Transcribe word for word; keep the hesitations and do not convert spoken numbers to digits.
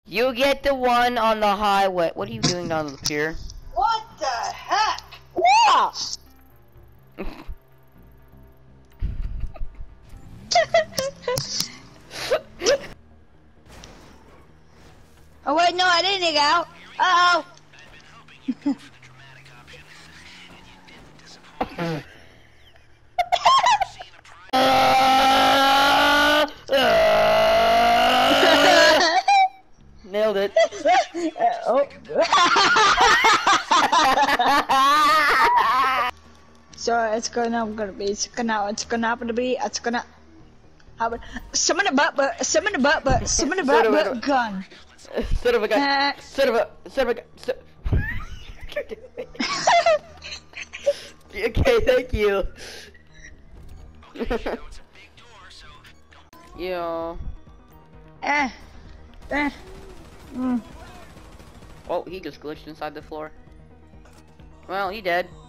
You get the one on the highway. What are you doing down the pier? What the heck? Yeah. Oh wait, no, I didn't dig out. Uh oh. Nailed it. Oh. So it's gonna gonna be it's gonna it's gonna happen to be it's gonna happen. Summon a butt but summon a butt but summon a butt but gun. Son of a gun. Uh, Son of a son of a gun. Son... Okay, thank you. Yeah. Eh. Eh. Mm. Oh, he just glitched inside the floor. Well, he dead.